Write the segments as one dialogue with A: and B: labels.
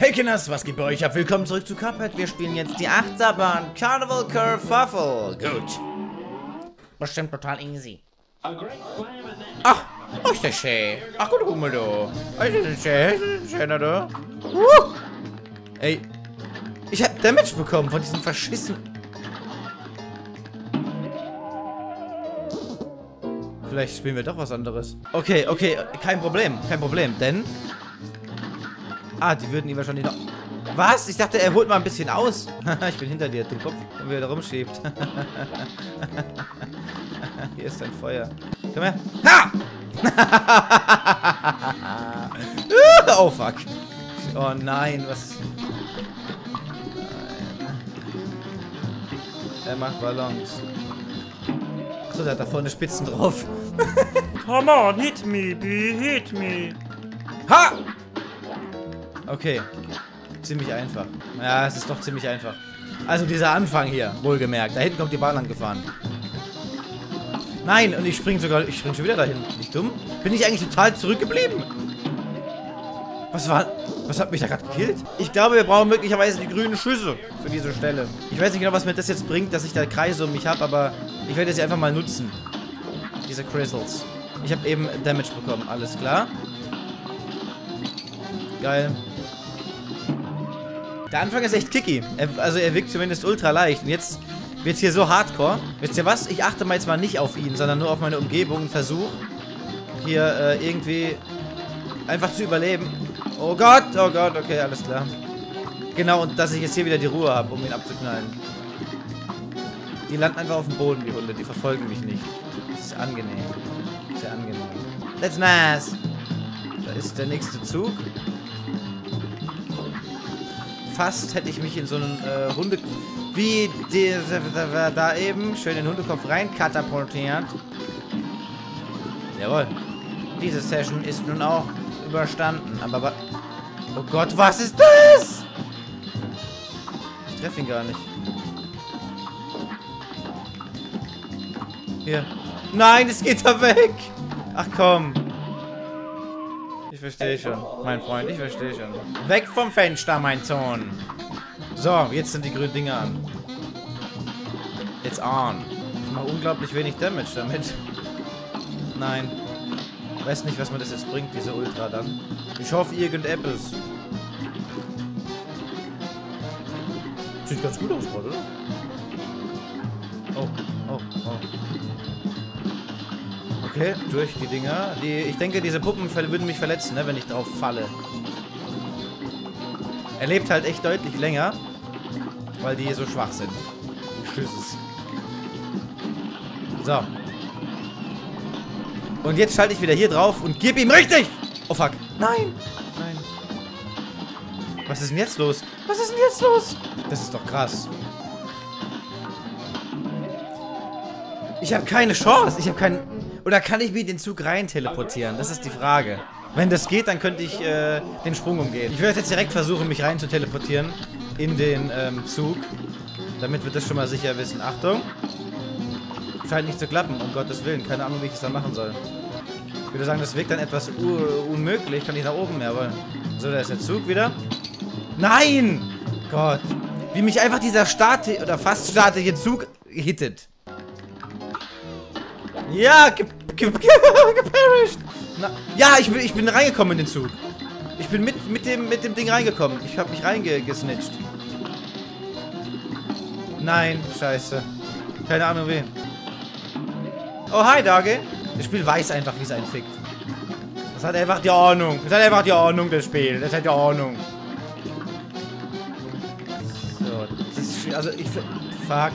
A: Hey Kinders, was geht bei euch ab? Willkommen zurück zu Cuphead. Wir spielen jetzt die Achterbahn Carnival Kerfuffle. Gut. Bestimmt total easy. Ach, ist der schön. Ach, guck mal da. Ist der schön, oder? Ey, ich hab Damage bekommen von diesem Verschissen. Vielleicht spielen wir doch was anderes. Okay, kein Problem, denn... Ah, die würden ihn wahrscheinlich noch... Was? Ich dachte, er holt mal ein bisschen aus. Ich bin hinter dir, den Kopf, und wie er da rumschiebt. Hier ist ein Feuer. Komm her. Ha! Oh, fuck. Oh nein, was... Nein. Er macht Ballons. Achso, der hat da vorne Spitzen drauf.
B: Come on, hit me, B, hit me.
A: Ha! Okay. Ziemlich einfach. Ja, es ist doch ziemlich einfach. Also dieser Anfang hier, wohlgemerkt. Da hinten kommt die Bahn lang gefahren. Nein, und ich spring schon wieder dahin. Nicht dumm? Bin ich eigentlich total zurückgeblieben? Was hat mich da gerade gekillt? Ich glaube, wir brauchen möglicherweise die grünen Schüsse für diese Stelle. Ich weiß nicht genau, was mir das jetzt bringt, dass ich da Kreise um mich habe, aber ich werde sie einfach mal nutzen. Diese Crystals. Ich habe eben Damage bekommen, alles klar. Geil. Der Anfang ist echt kicky. Also er wirkt zumindest ultra leicht. Und jetzt wird es hier so hardcore. Wisst ihr was? Ich achte mal jetzt mal nicht auf ihn, sondern nur auf meine Umgebung und versuche hier irgendwie einfach zu überleben. Oh Gott, okay, alles klar. Genau, und dass ich jetzt hier wieder die Ruhe habe, um ihn abzuknallen. Die landen einfach auf dem Boden, die Hunde. Die verfolgen mich nicht. Das ist angenehm. Sehr angenehm. That's nice. Da ist der nächste Zug. Fast hätte ich mich in so einen Hunde... Wie da eben. Schön den Hundekopf rein katapultiert. Jawohl. Diese Session ist nun auch überstanden. Aber... Oh Gott, was ist das? Ich treffe ihn gar nicht. Hier. Nein, es geht da weg. Ach komm. Ich verstehe schon, mein Freund, ich verstehe schon. Weg vom Fenster, mein Sohn. So, jetzt sind die grünen Dinger an. It's on. Ich mache unglaublich wenig Damage damit. Nein. Ich weiß nicht, was mir das jetzt bringt, diese Ultra dann. Ich hoffe, irgendetwas. Sieht ganz gut aus gerade, oder? Oh. Okay, durch die Dinger. Ich denke, diese Puppen würden mich verletzen, ne, wenn ich drauf falle. Er lebt halt echt deutlich länger, weil die so schwach sind. Tschüss. So. Und jetzt schalte ich wieder hier drauf und gib ihm richtig! Oh fuck. Nein. Was ist denn jetzt los? Das ist doch krass. Ich habe keine Chance. Oder kann ich mir den Zug rein teleportieren? Das ist die Frage. Wenn das geht, dann könnte ich den Sprung umgehen. Ich werde jetzt direkt versuchen, mich rein zu teleportieren in den Zug. Damit wir das schon mal sicher wissen. Achtung. Scheint nicht zu klappen, um Gottes Willen. Keine Ahnung, wie ich es dann machen soll. Ich würde sagen, das wirkt dann etwas unmöglich. Kann ich nach oben mehr wollen. So, da ist der Zug wieder. Nein! Gott. Wie mich einfach dieser fast staatliche Zug hittet. Ja, geperished. Ja, ich bin reingekommen in den Zug. Ich bin mit dem Ding reingekommen. Ich habe mich reingesnitcht. Nein, scheiße. Keine Ahnung wie. Oh, hi, Dage. Das Spiel weiß einfach, wie es einen fickt. Das hat einfach die Ahnung. Das Spiel. Das hat die Ahnung. So, das ist... Also, ich... Fuck.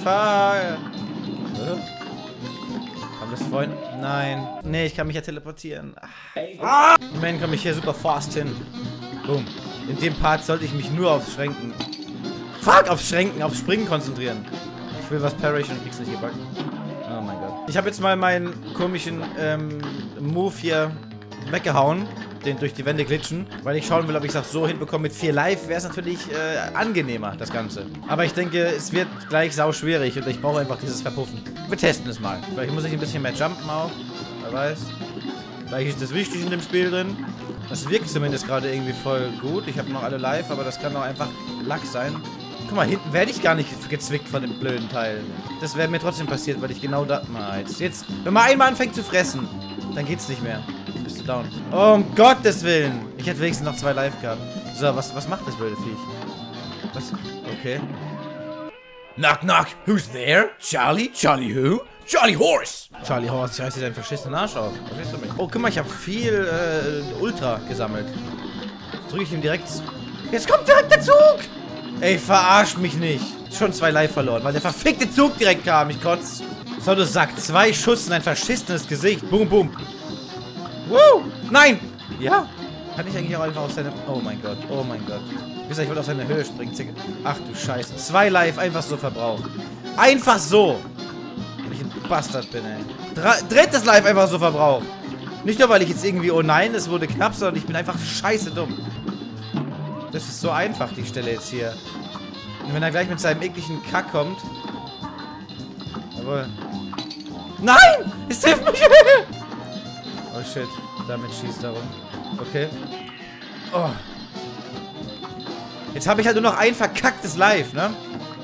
A: Das vorhin... Nein. Nee, ich kann mich ja teleportieren. Immerhin komme ich hier super fast hin. Boom. In dem Part sollte ich mich nur aufs Schränken... Fuck! Aufs Springen konzentrieren. Ich will was parryen und krieg's nicht gebacken. Oh mein Gott. Ich habe jetzt mal meinen komischen Move hier weggehauen. Den durch die Wände glitschen. Weil ich schauen will, ob ich das so hinbekomme. Mit 4 Live wäre es natürlich angenehmer, das Ganze. Aber ich denke, es wird gleich sau schwierig und ich brauche einfach dieses Verpuffen. Wir testen es mal. Vielleicht muss ich ein bisschen mehr jumpen auch. Wer weiß. Vielleicht ist das wichtig in dem Spiel drin. Das wirkt zumindest gerade irgendwie voll gut. Ich habe noch alle live, aber das kann auch einfach Lack sein. Guck mal, hinten werde ich gar nicht gezwickt von dem blöden Teil. Das wäre mir trotzdem passiert, weil ich genau da... Jetzt, wenn man einmal anfängt zu fressen, dann geht's nicht mehr. Dann bist du down. Oh, um Gottes Willen. Ich hätte wenigstens noch 2 live gehabt. So, was macht das blöde Viech? Was? Okay. Knock, knock. Who's there? Charlie? Charlie who? Charlie Horse! Charlie Horse, ich reiß dir deinen verschissenen Arsch auf. Verstehst du mich? Oh, guck mal, ich habe viel Ultra gesammelt. Drücke ich ihm direkt... Jetzt kommt direkt der Zug! Ey, verarsch mich nicht. Schon 2 live verloren, weil der verfickte Zug direkt kam. Ich kotze. So, du Sack. 2 Schuss in ein verschissenes Gesicht. Boom, boom. Woo! Nein! Ja? Kann ich eigentlich auch einfach auf seine... Oh mein Gott, oh mein Gott. Ich wollte auf seine Höhe springen. Ach du Scheiße. 2 live einfach so verbraucht. Einfach so. Weil ich ein Bastard bin, ey. 3. Live einfach so verbraucht. Nicht nur, weil ich jetzt irgendwie... Oh nein, es wurde knapp, sondern ich bin einfach scheiße dumm. Das ist so einfach, die Stelle jetzt hier. Und wenn er gleich mit seinem ekligen Kack kommt... Jawohl. Nein! Es trifft mich! Oh shit. Damit schießt er rum. Okay. Oh. Jetzt habe ich halt nur noch ein verkacktes Live, ne?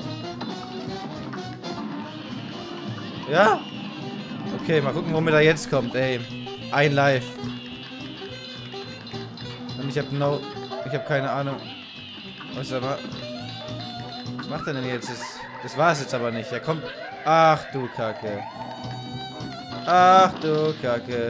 A: Ja? Okay, mal gucken, womit er jetzt kommt, ey. Ein Live. Und ich habe keine Ahnung. Was macht er denn jetzt? Das war es jetzt aber nicht. Er kommt... Ach du Kacke. Ach du Kacke.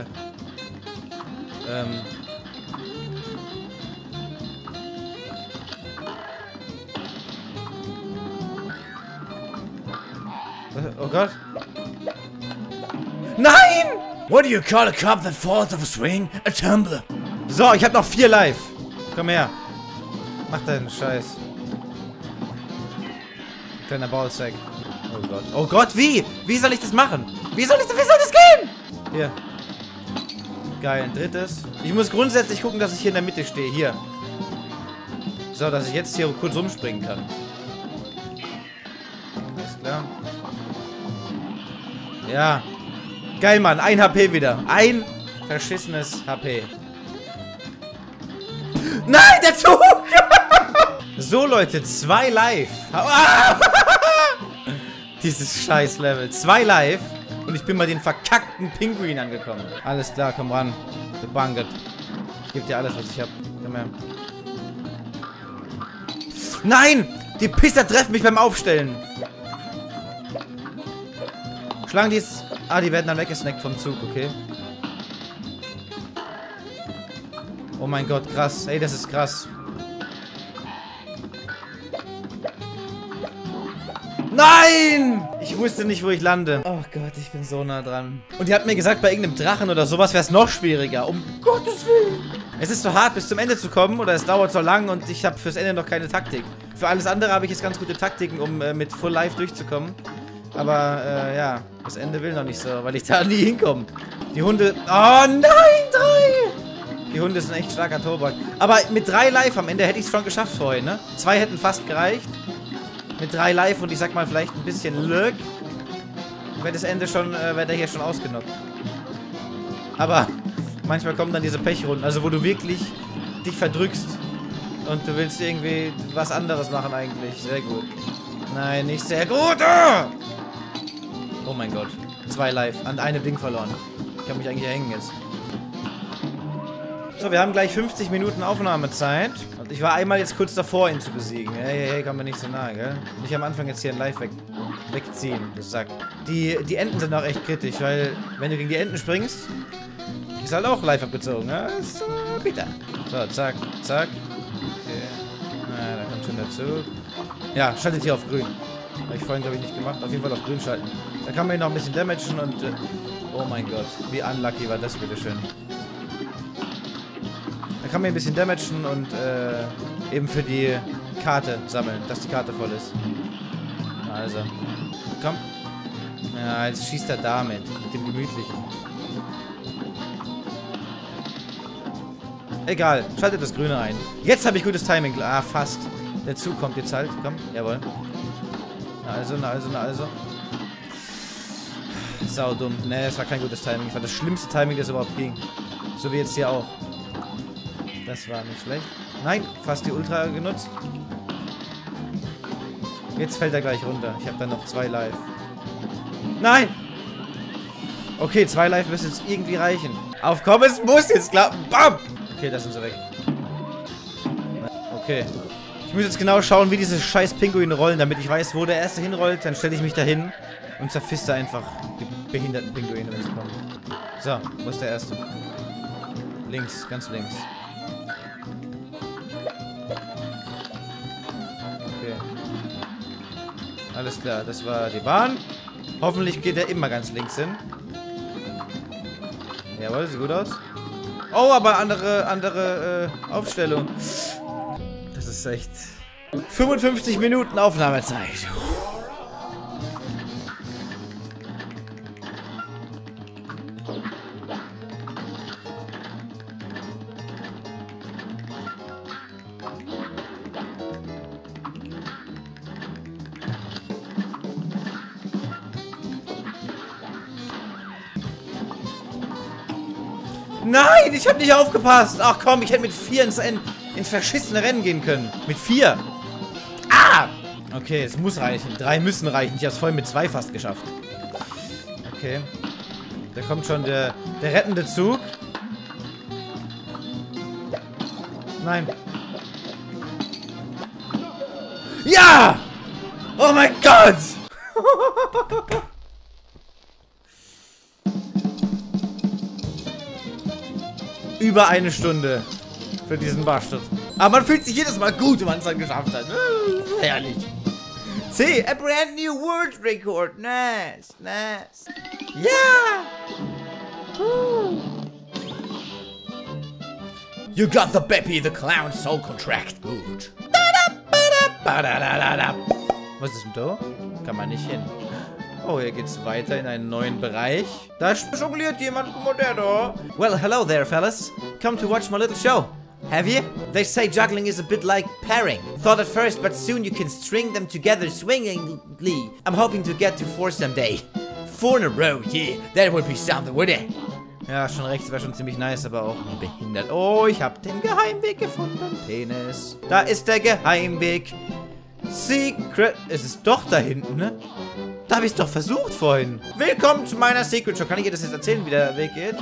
A: Oh Gott. Nein! What do you call a cup that falls off a swing? A tumbler. So, ich habe noch 4 live. Komm her. Mach deinen Scheiß. Kleiner Ballsack. Oh Gott. Oh Gott, wie? Wie soll ich das machen? Wie soll das gehen? Hier. Geil, ein 3. Ich muss grundsätzlich gucken, dass ich hier in der Mitte stehe. Hier. So, dass ich jetzt hier kurz rumspringen kann. Alles klar. Ja. Geil, Mann. 1 HP wieder. Ein verschissenes HP. Nein, der Zug! So, Leute. 2 live. Dieses scheiß Level. 2 live. Und ich bin bei den verkackten Pinguin angekommen. Alles klar, komm ran. Gebangert. Ich gebe dir alles, was ich hab. Komm her. Nein! Die Pisser treffen mich beim Aufstellen. Schlagen die jetzt... Ah, die werden dann weggesnackt vom Zug, okay. Oh mein Gott, krass. Ey, das ist krass. Nein! Ich wusste nicht, wo ich lande. Oh Gott, ich bin so nah dran. Und die hat mir gesagt, bei irgendeinem Drachen oder sowas wäre es noch schwieriger. Um Gottes Willen. Es ist so hart, bis zum Ende zu kommen. Oder es dauert so lang und ich habe fürs Ende noch keine Taktik. Für alles andere habe ich jetzt ganz gute Taktiken, um mit Full Life durchzukommen. Aber, ja. Das Ende will noch nicht so, weil ich da nie hinkomme. Die Hunde... Oh nein, 3! Die Hunde sind echt starker Tobak. Aber mit 3 Live am Ende hätte ich es schon geschafft vorhin, ne? 2 hätten fast gereicht. Mit 3 live und ich sag mal vielleicht ein bisschen Glück. Wäre das Ende schon, wäre der hier schon ausgenockt. Aber manchmal kommen dann diese Pechrunden, also wo du wirklich dich verdrückst. Und du willst irgendwie was anderes machen eigentlich. Sehr gut. Nein, nicht sehr gut. Oh mein Gott. 2 live. An einem Ding verloren. Ich kann mich eigentlich hängen jetzt. So, wir haben gleich 50 Minuten Aufnahmezeit. Und ich war einmal jetzt kurz davor, ihn zu besiegen. Hey, komm mir nicht so nah, gell? Nicht am Anfang jetzt hier ein Live wegziehen, das Sack. Die Enten sind auch echt kritisch, weil wenn du gegen die Enten springst, ist halt auch live abgezogen, ne? So, bitte. So, zack, zack. Okay. Na, da kommt schon der Zug. Ja, schaltet hier auf grün. Habe ich vorhin, glaube ich, nicht gemacht. Auf jeden Fall auf grün schalten. Da kann man hier noch ein bisschen damagen und... oh mein Gott, wie unlucky war das, bitteschön. Da kann man ein bisschen damagen und eben für die Karte sammeln, dass die Karte voll ist. Also. Komm. Ja, jetzt schießt er damit. Mit dem Gemütlichen. Egal. Schaltet das Grüne ein. Jetzt habe ich gutes Timing. Ah, fast. Der Zug kommt jetzt halt. Komm. Jawohl. Na also. Sau dumm. Ne, es war kein gutes Timing. Es war das schlimmste Timing, das überhaupt ging. So wie jetzt hier auch. Das war nicht schlecht. Nein, fast die Ultra genutzt. Jetzt fällt er gleich runter. Ich habe dann noch 2 Life. Nein! Okay, 2 Life müssen jetzt irgendwie reichen. Auf komm, es muss jetzt klappen. Bam! Okay, da sind sie weg. Okay. Ich muss jetzt genau schauen, wie diese scheiß Pinguine rollen, damit ich weiß, wo der erste hinrollt. Dann stelle ich mich da hin und zerfiste einfach die behinderten Pinguine, wenn sie kommen. So, wo ist der erste? Links, ganz links. Okay. Alles klar, das war die Bahn. Hoffentlich geht er immer ganz links hin. Jawohl, sieht gut aus. Oh, aber andere Aufstellung. Das ist echt... 55 Minuten Aufnahmezeit. Nein, ich habe nicht aufgepasst. Ach komm, ich hätte mit 4 ins verschissene Rennen gehen können. Mit 4. Ah! Okay, es muss reichen. 3 müssen reichen. Ich habe es vorhin mit 2 fast geschafft. Okay. Da kommt schon der rettende Zug. Nein. Ja! Oh mein Gott! Über 1 Stunde für diesen Barschritt. Aber man fühlt sich jedes Mal gut, wenn man es dann geschafft hat. Herrlich. See, a brand new world record. Nice, nice. Ja! You got the Beppy the Clown Soul Contract. Gut. Was ist denn da? Kann man nicht hin. Oh, hier geht's weiter in einen neuen Bereich. Da jongliert jemand. Guck mal, der da. Well, hello there, fellas. Come to watch my little show. Have you? They say juggling is a bit like pairing. Thought at first, but soon you can string them together swingingly. I'm hoping to get to 4 someday. 4 in a row, yeah. That would be something, wouldn't it? Ja, schon rechts wäre schon ziemlich nice, aber auch behindert. Oh, ich habe den Geheimweg gefunden. Penis. Da ist der Geheimweg. Secret. Es ist doch da hinten, ne? Da habe ich es doch versucht vorhin. Willkommen zu meiner Secret Show. Kann ich dir das jetzt erzählen, wie der Weg geht?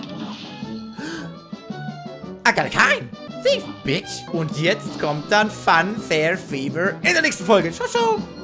A: I got a kind. Thief, bitch. Und jetzt kommt dann Fun, Fair, Fever in der nächsten Folge. Ciao, ciao.